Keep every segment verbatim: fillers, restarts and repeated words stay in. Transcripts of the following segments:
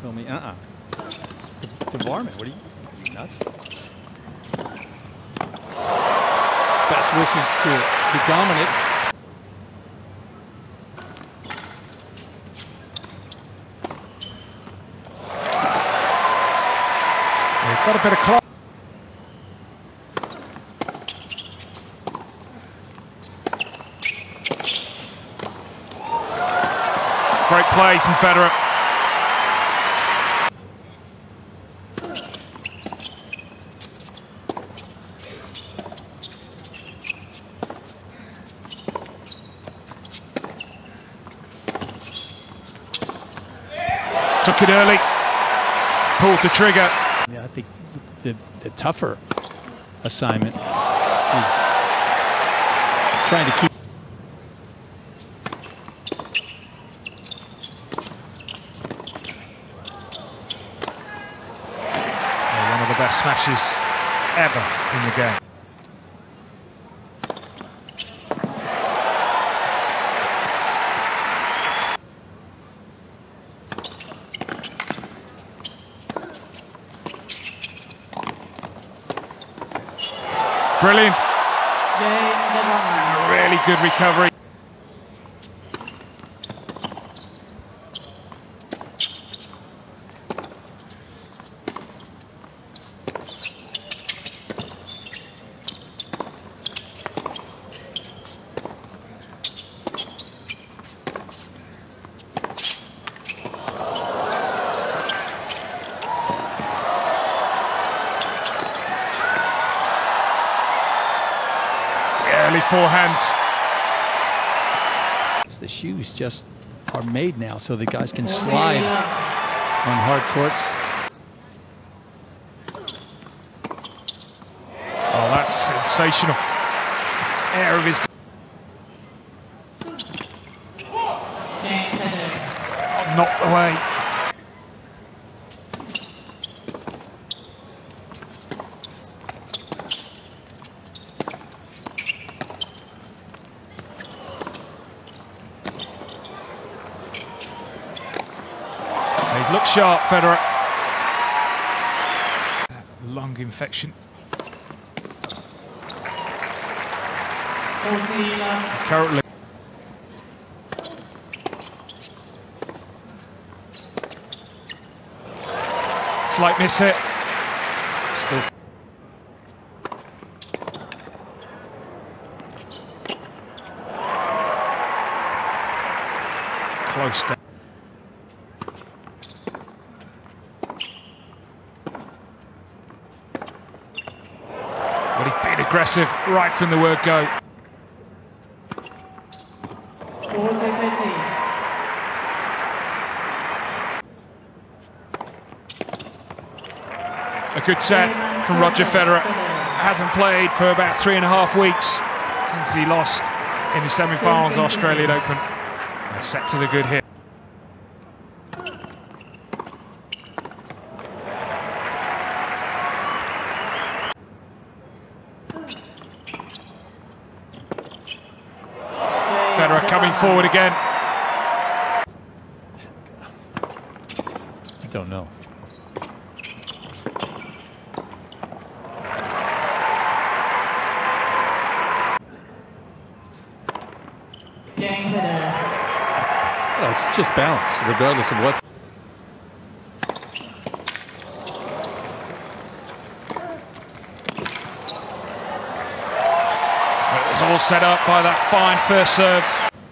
told me, uh-uh. The, the varmint, what are you, are you nuts? Best wishes to, to Dominic. He's got a bit of clock. Great play from Federer. Took it early, pulled the trigger. Yeah, I think the, the tougher assignment is trying to keep. Yeah, one of the best smashes ever in the game. Brilliant. A really good recovery. Early forehands. The shoes just are made now so the guys can slide on hard courts. Oh, that's sensational. Air of his. Oh, knocked away. He's looked sharp, Federer. That lung infection. Currently. Slight miss hit. Still. Close down. But he's been aggressive right from the word go. A good set from Roger Federer. Hasn't played for about three and a half weeks since he lost in the semi-finals Australian Open. A set to the good here. Federer coming forward again. I don't know. Well, it's just balance, regardless of what. It was all set up by that fine first serve.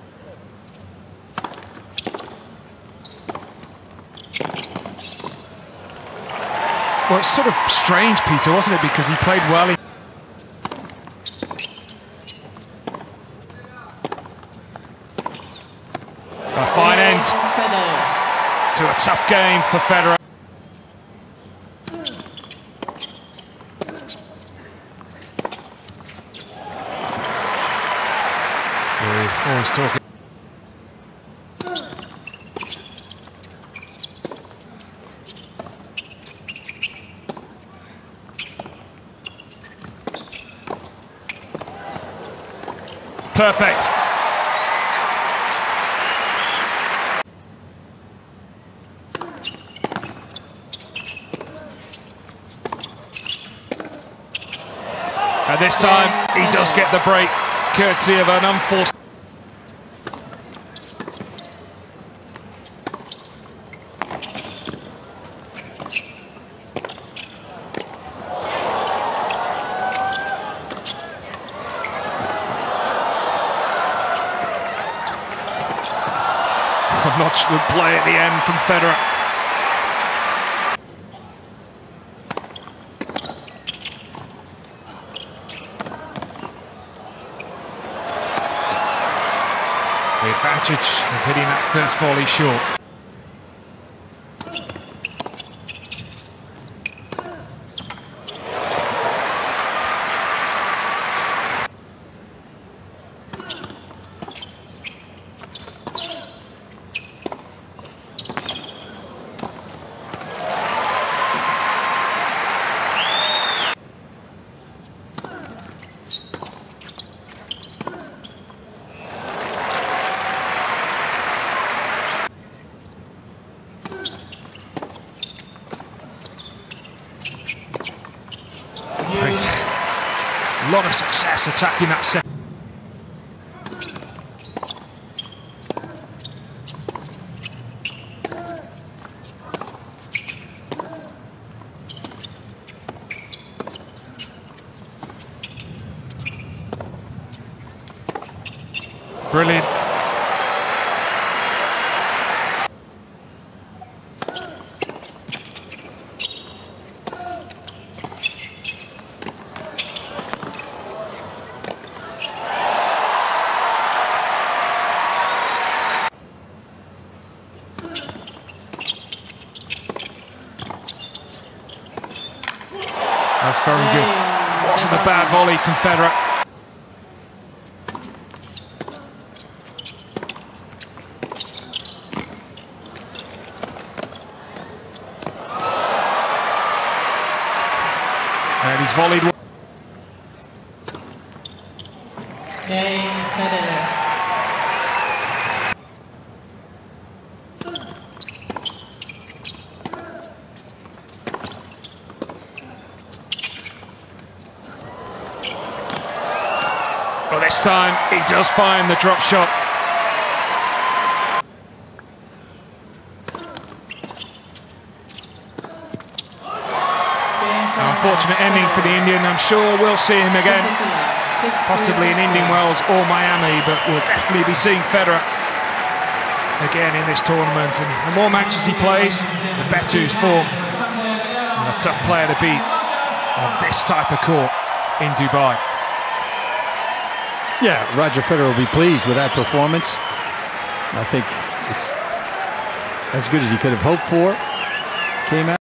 Well, it's sort of strange, Peter, wasn't it? Because he played well. In a fine end to a tough game for Federer. We're always talking. Perfect. And this time he does get the break, courtesy of an unforced. A notch would play at the end from Federer. The advantage of hitting that first volley short. A lot of success attacking that set. Brilliant. That's very good. Wasn't a bad volley from Federer. And he's volleyed. Game, Federer. Well, this time he does find the drop shot. Unfortunate ending for the Indian. I'm sure we'll see him again, possibly in Indian Wells or Miami, but we'll definitely be seeing Federer again in this tournament. And the more matches he plays, the better his form. And a tough player to beat on this type of court in Dubai. Yeah, Roger Federer will be pleased with that performance. I think it's as good as he could have hoped for. Came out.